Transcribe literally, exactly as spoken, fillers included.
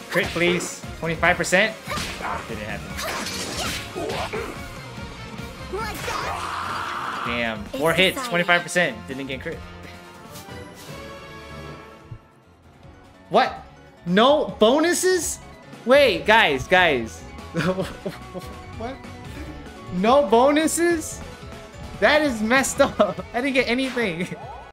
Crit, please. twenty-five percent. Ah, didn't happen. Damn. Four hits, twenty-five percent. Didn't get crit. What? No bonuses? Wait, guys, guys. What? No bonuses? That is messed up. I didn't get anything.